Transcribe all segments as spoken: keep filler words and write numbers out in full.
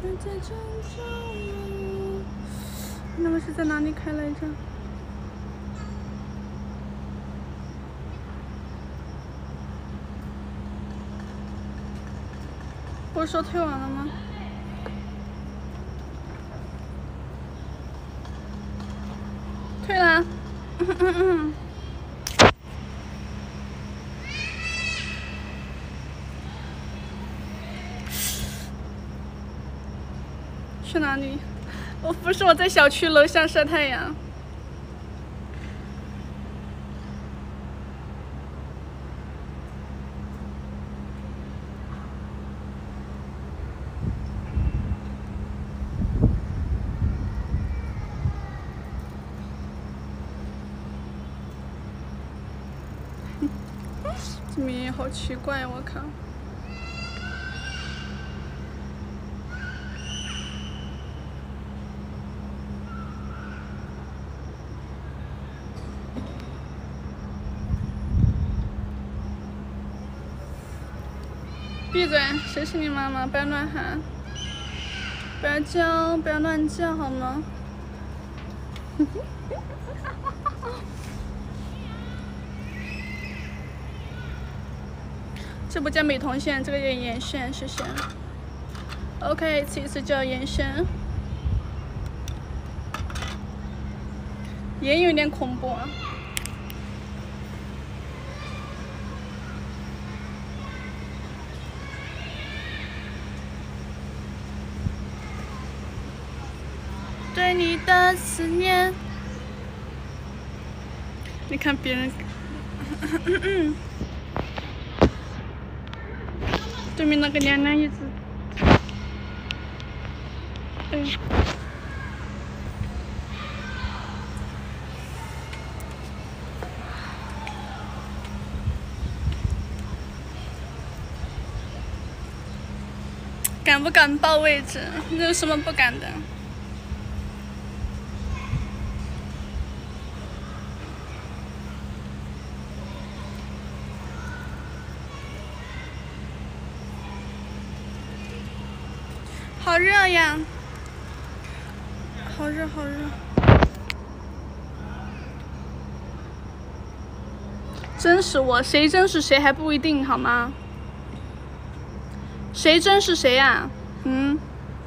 那个是在哪里开来着？不是说退完了吗？退了。嗯嗯嗯。去哪里？我不是我在小区楼下晒太阳。这名也好奇怪，我靠！闭嘴！谁是你妈妈？不要乱喊，不要叫，不要乱叫，好吗？这不叫美瞳线，这个叫眼线，谢谢。OK， 此一次叫眼线，眼有点恐怖啊。对你的思念，你看别人。对面那个娘娘一直，哎，敢不敢报位置？有什么不敢的？好热呀！好热，好热！真是我，谁真是谁还不一定，好吗？谁真是谁呀？嗯。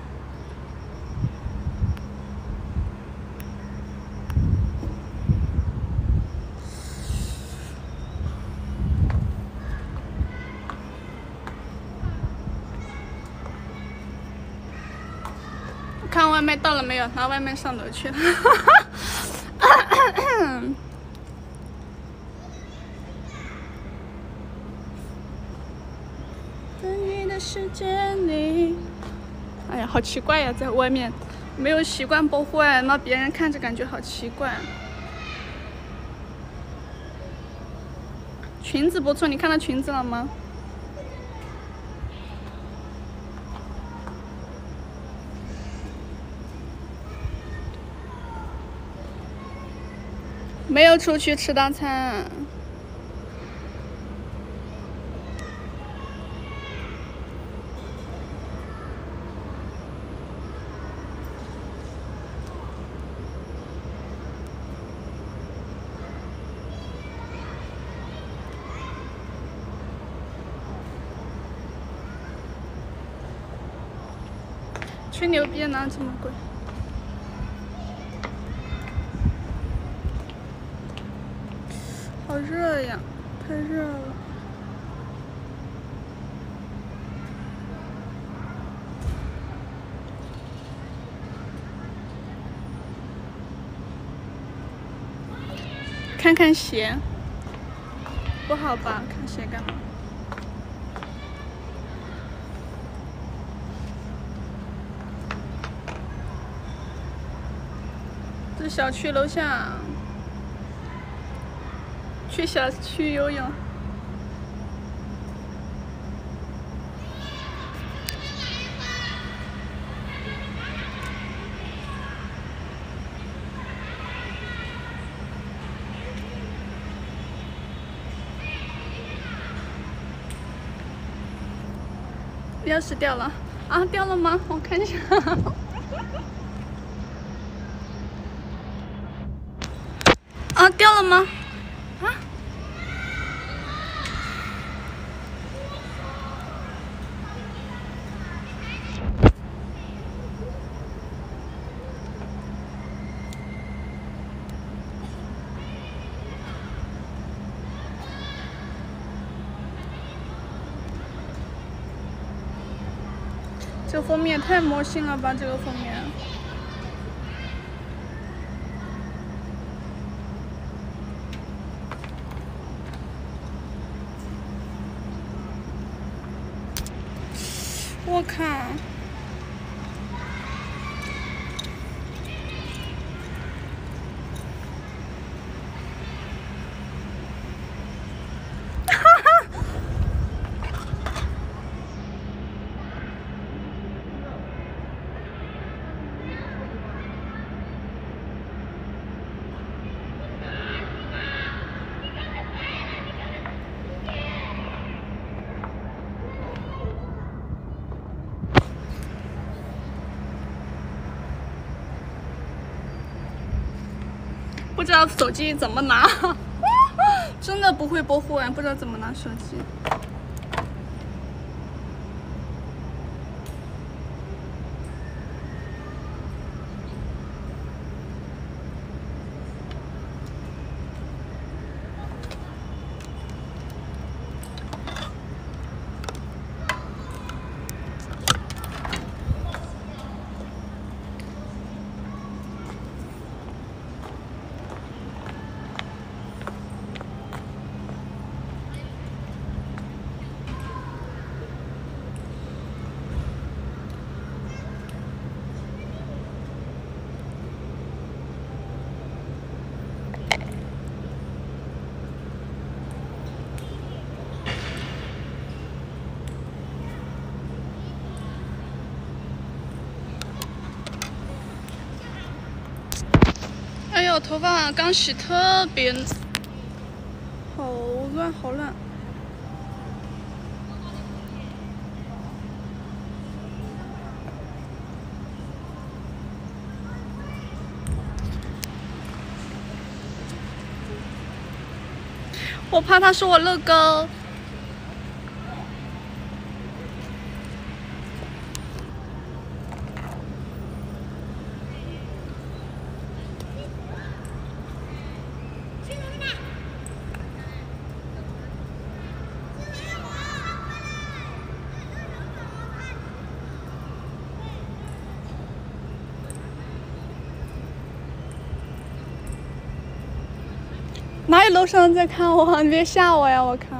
看外卖到了没有？拿外卖上楼去了。在你的世界里，哎呀，好奇怪呀，在外面没有习惯播户外，那别人看着感觉好奇怪。裙子不错，你看到裙子了吗？没有出去吃大餐。吹牛逼哪这么贵？好热呀，太热了。看看鞋，不好吧？看鞋干嘛？这小区楼下，去小区游泳。钥匙掉了。 啊，掉了吗？我看一下。啊，掉了吗？啊？这封面太魔性了吧！这个封面。我靠！不知道手机怎么拿，真的不会播户外，不知道怎么拿手机。哎呦，头发刚洗特别好乱，好乱。我怕他说我乐高。哪有楼上在看我？你别吓我呀！我靠！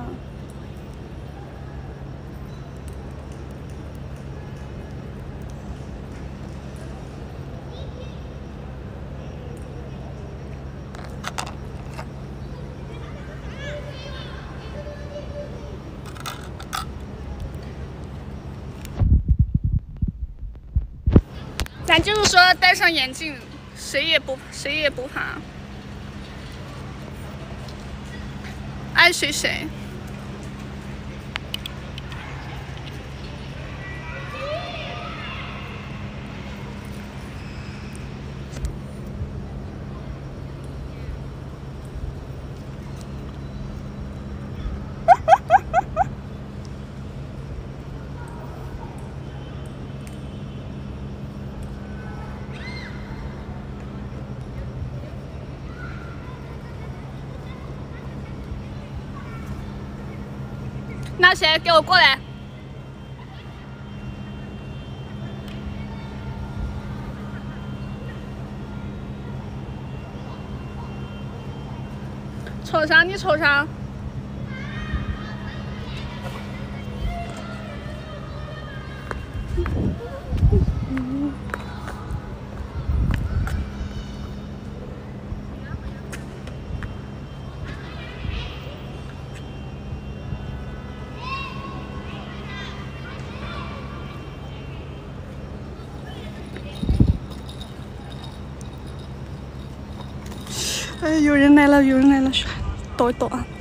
咱就是说，戴上眼镜，谁也不谁也不怕。爱谁谁。那谁给我过来？瞅啥？你瞅啥？哎，有人来了，有人来了，躲一躲啊！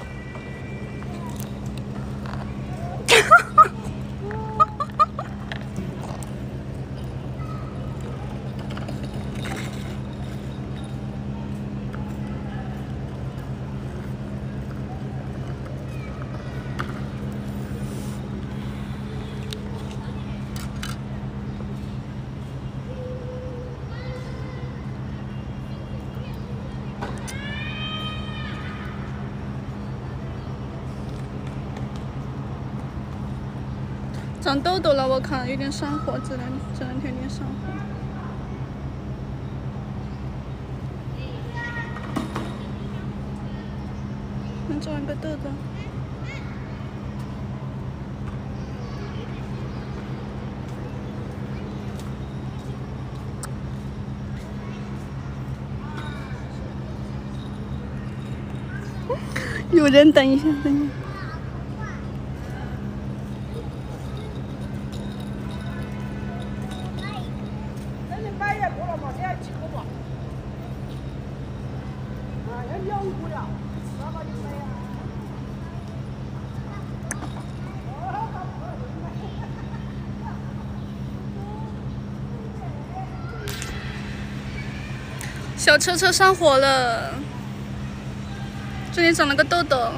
长痘痘了，我靠，有点上火，这两这两天有点上火。能长一个痘痘。有人，等一下，等一下。 那你买也过了嘛？你要几个嘛？啊，要两个了，吃了嘛就买呀。 小车车上火了。这里长了个痘痘，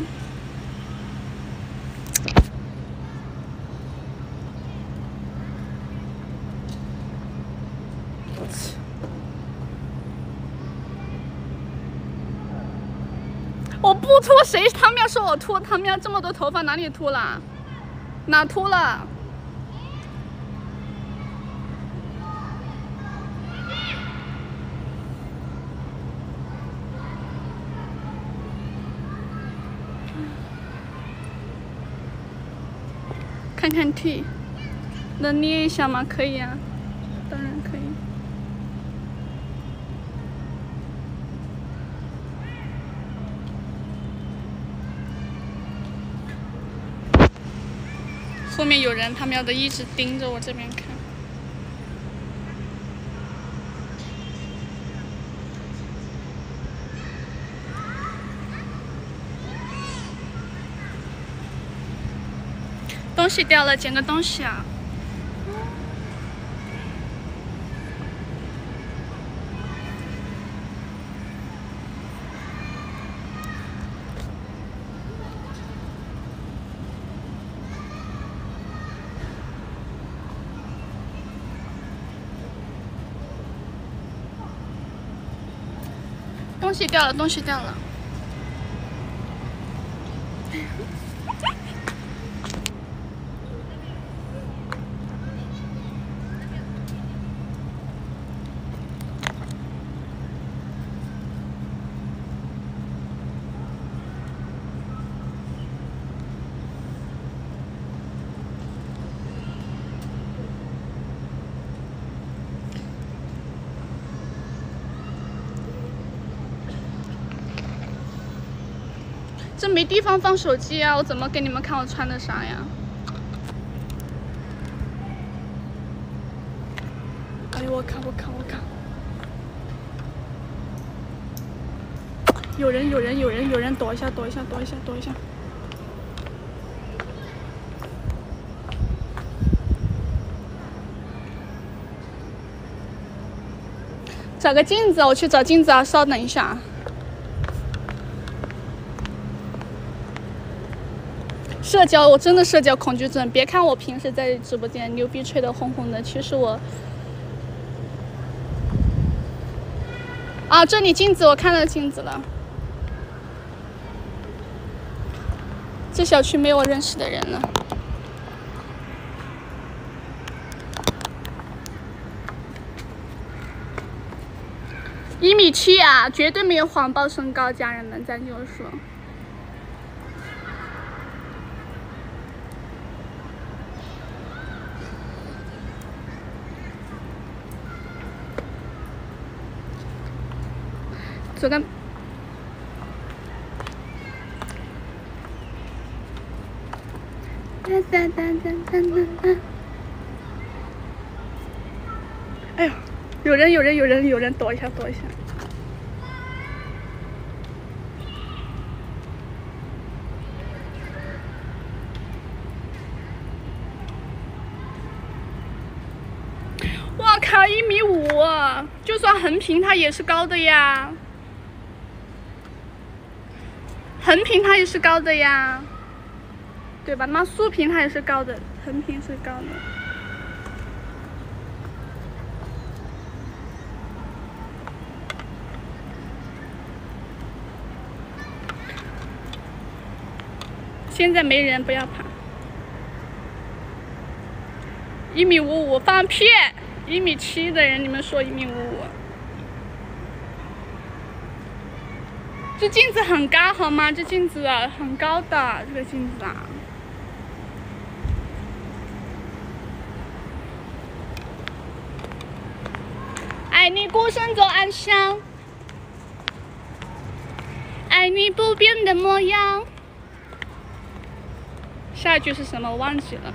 我不秃，谁他们要说我秃？他们要这么多头发哪里秃了？哪秃了？看看 T， 能捏一下吗？可以啊，当然可以。后面有人，他们要的一直盯着我这边看。东西掉了，捡个东西啊！东西掉了，东西掉了。这没地方放手机啊！我怎么给你们看我穿的啥呀？哎呦我靠！我靠！我靠！有人！有人！有人！有人！躲一下！躲一下！躲一下！躲一下！找个镜子，我去找镜子啊！稍等一下。社交，我真的社交恐惧症。别看我平时在直播间牛逼吹得哄哄的，其实我……啊，这里镜子，我看到镜子了。这小区没有我认识的人了。一米七啊，绝对没有谎报身高，家人们，咱就说。走个。哒哒哒哒哒哒。哎呦，有人，有人，有人，有人，躲一下，躲一下。我靠，一米五，就算横屏它也是高的呀。横屏它也是高的呀，对吧？那竖屏它也是高的，横屏是高的。现在没人，不要怕。 一米五五，放屁！一米七的人，你们说一米五五？这镜子很高好吗？这镜子很高的，这个镜子啊。爱你孤身走暗巷，爱你不变的模样。下一句是什么？我忘记了。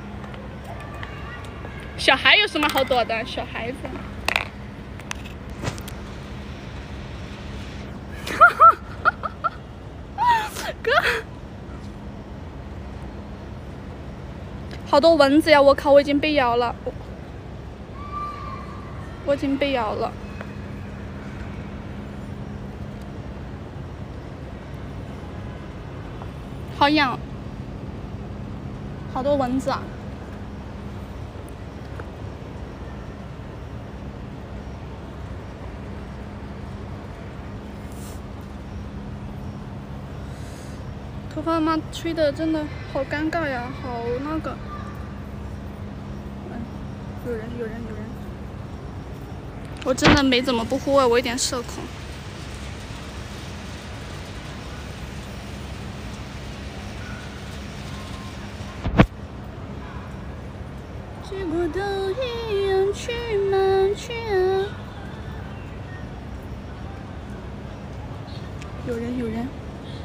小孩有什么好躲的？小孩子。哥，好多蚊子呀！我靠，我已经被咬了。我已经被咬了，好痒，好多蚊子啊！头发嘛，吹的真的好尴尬呀，好那个。嗯，有人，有人，有人。我真的没怎么不户外，我有点社恐。结果都一样，去吗？去啊！有人，有人。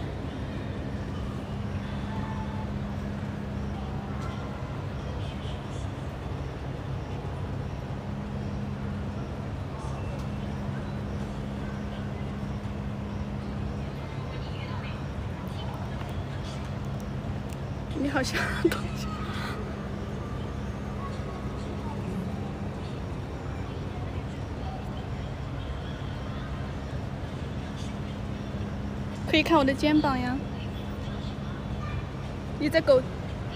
你好像东西。可以看我的肩膀呀。一只狗。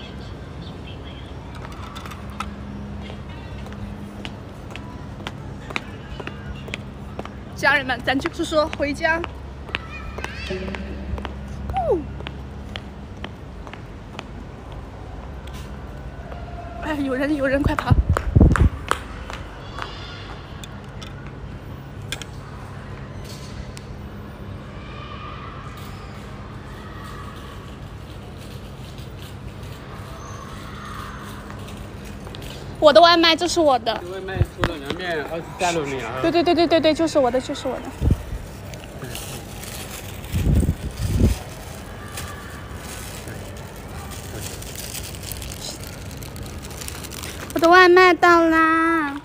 家人们，咱就是说回家。哦。哎，有人，有人，快跑！我的外卖，这是我的。 外卖除了凉面，二十三楼面啊。 对对对对对对，就是我的，就是我的。我的外卖到啦！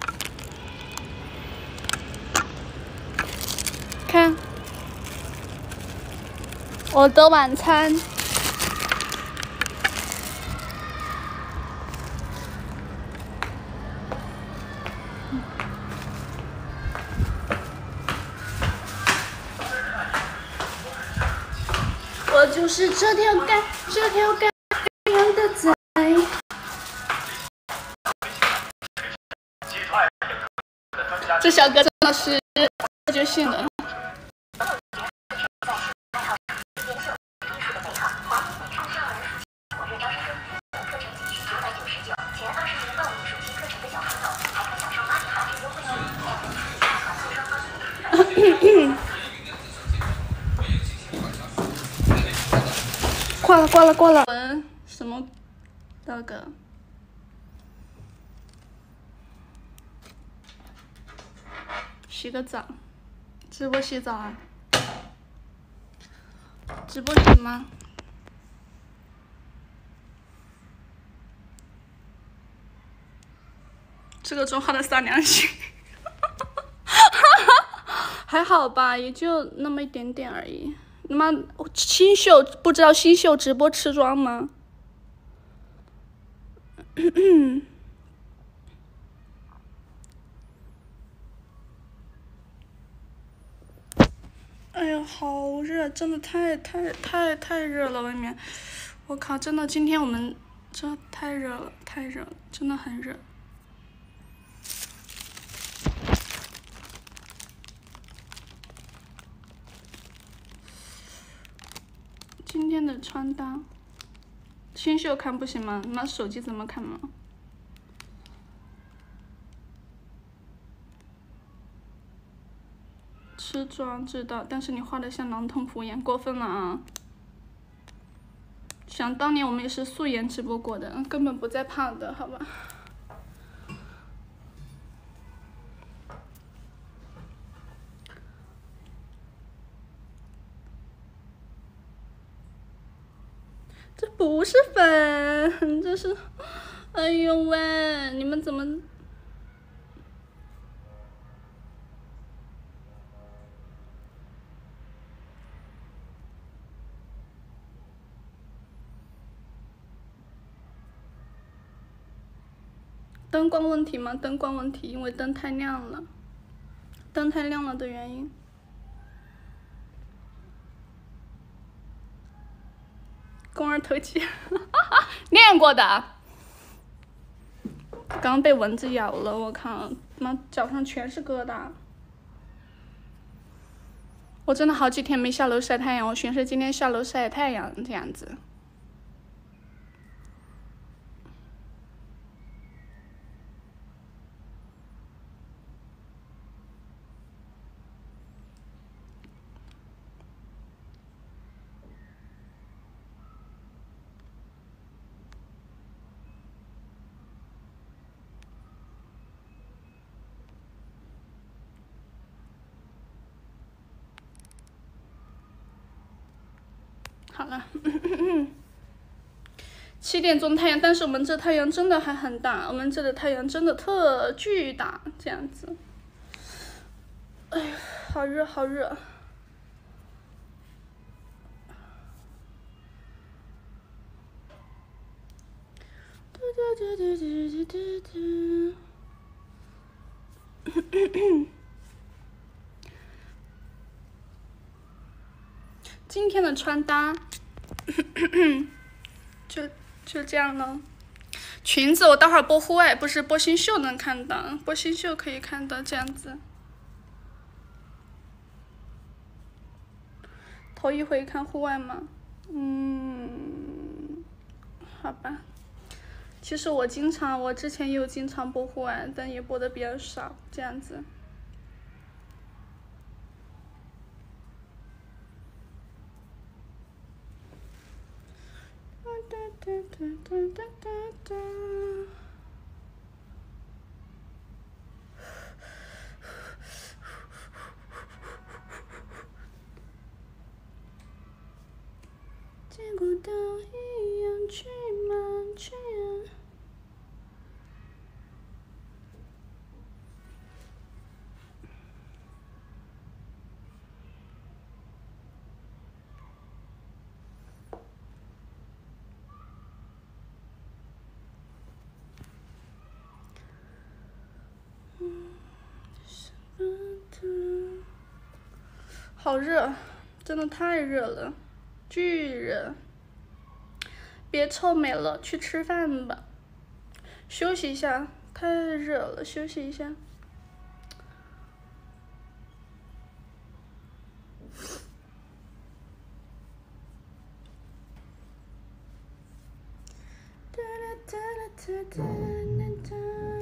看，我的晚餐。我就是这条街，这条街上的仔。这小哥真的是直觉性的。挂了挂了挂了。嗯，什么那个？洗个澡，直播洗澡啊？直播洗吗？这个中号的撒良心，还好吧，也就那么一点点而已。他妈，新秀不知道新秀直播吃妆吗？哎呀，好热，真的太太太太热了，外面，我靠，真的，今天我们这太热了，太热了，真的很热。今天的穿搭，新秀看不行吗？那手机怎么看吗？ 吃妆知道，但是你画的像狼吞虎咽，过分了啊！想当年我们也是素颜直播过的，根本不在胖的，好吧？这不是粉，这是，哎呦喂，你们怎么？灯光问题吗？灯光问题，因为灯太亮了，灯太亮了的原因。肱二头肌，练过的。刚被蚊子咬了，我靠，妈脚上全是疙瘩。我真的好几天没下楼晒太阳，我寻思今天下楼晒太阳这样子。好了，七点钟太阳，但是我们这太阳真的还很大，我们这的太阳真的特巨大，这样子。哎呀，好热，好热。嘟嘟嘟嘟嘟嘟嘟。今天的穿搭，就就这样了。裙子我待会儿播户外，不是播新秀能看到，播新秀可以看到这样子。头一回看户外吗？嗯，好吧。其实我经常，我之前也有经常播户外，但也播的比较少，这样子。哒哒哒哒哒哒哒。结果都一样，去吗？去啊！好热，真的太热了，巨热！别臭美了，去吃饭吧，休息一下，太热了，休息一下。哒啦哒啦哒哒啦哒。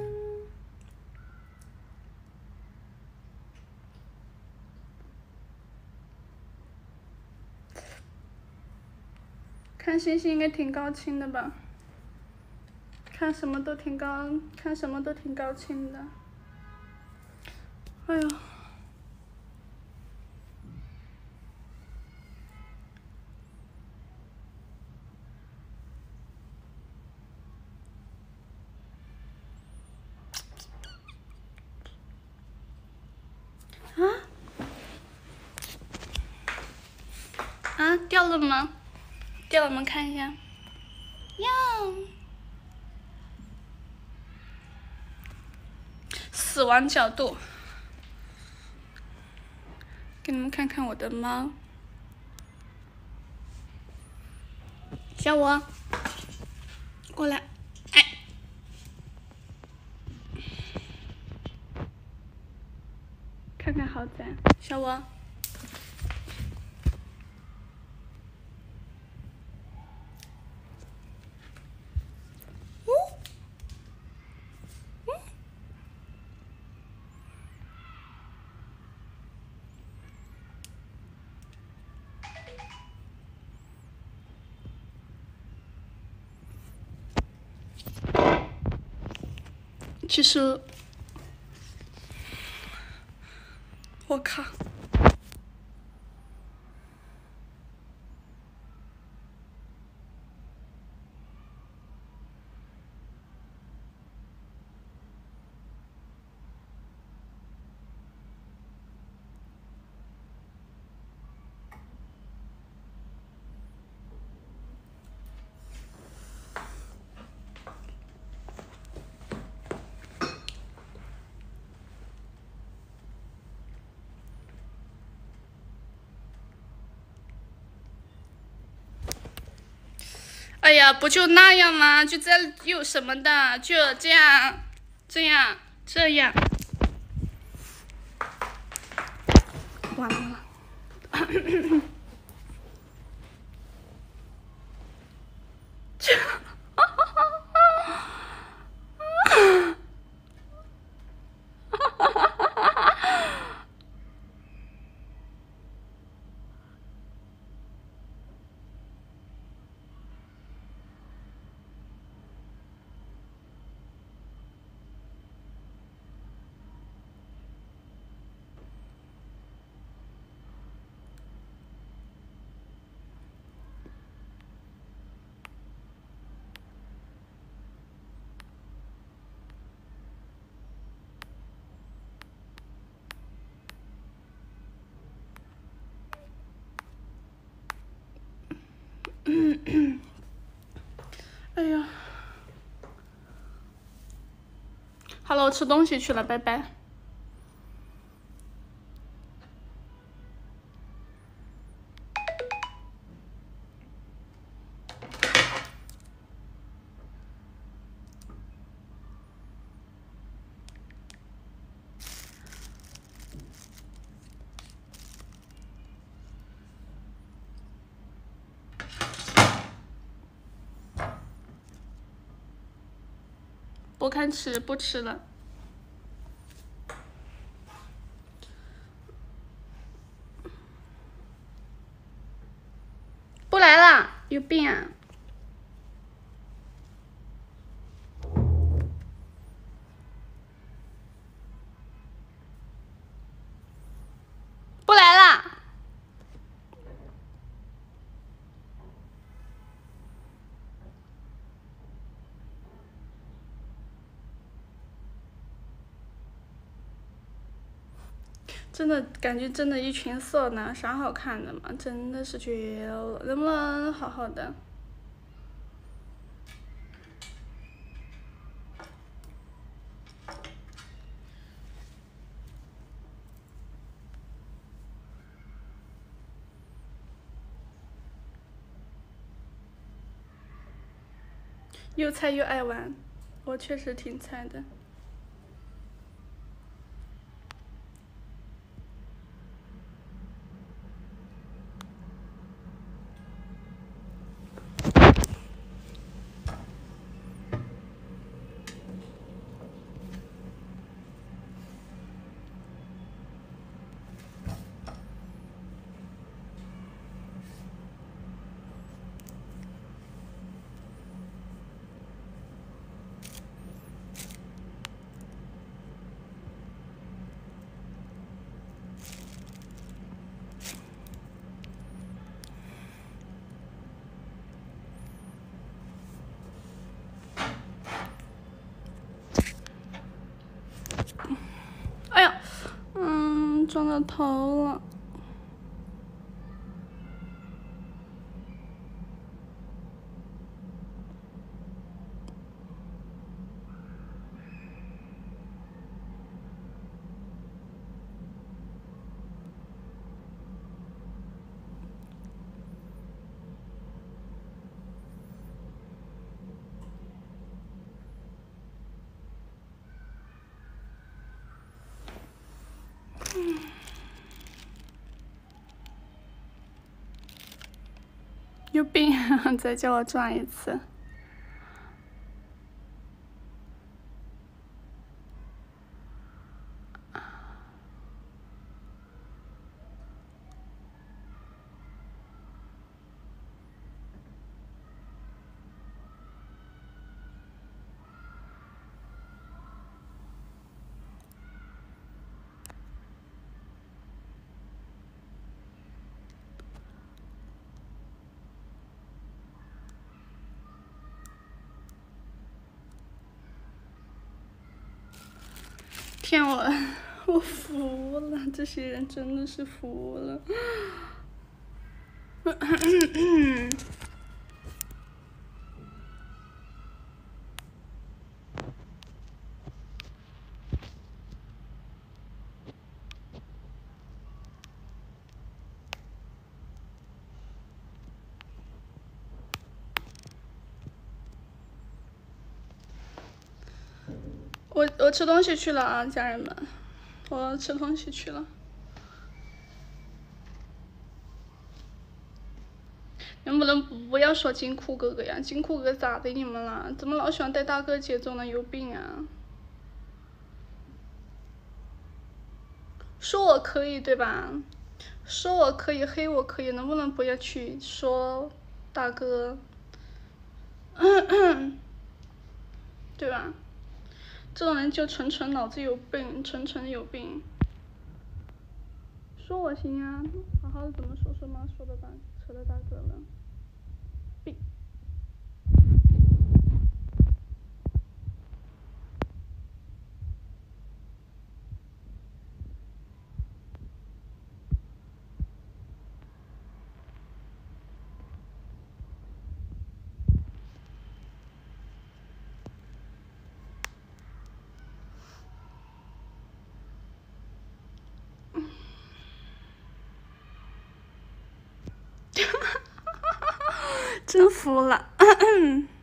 看星星应该挺高清的吧？看什么都挺高，看什么都挺高清的。哎呦！啊？啊，掉了吗？掉了，我们看一下。呀！死亡角度，给你们看看我的猫。小五，过来，哎，看看豪宅，小五。 其实，我靠。哎呀，不就那样吗？就这有什么的？就这样，这样，这样。完了。这。哎呀，好了，我吃东西去了，拜拜。不看吃，不吃了。不来了，有病啊！不来了。真的感觉真的，一群色男，啥好看的嘛？真的是绝了，能不能好好的？又菜又爱玩，我确实挺菜的。哎呀，嗯，撞到头了。有病！再叫我撞一次。 天我，我服了，这些人真的是服了。我我吃东西去了啊，家人们，我吃东西去了。能不能不要说金库哥哥呀？金库哥哥咋的你们了？怎么老喜欢带大哥节奏呢？有病啊！说我可以对吧？说我可以，黑我可以，能不能不要去说大哥？对吧？这种人就纯纯脑子有病，纯纯有病。说我行啊，好好的怎么说说嘛，说的大扯的大哥了，病。真服了。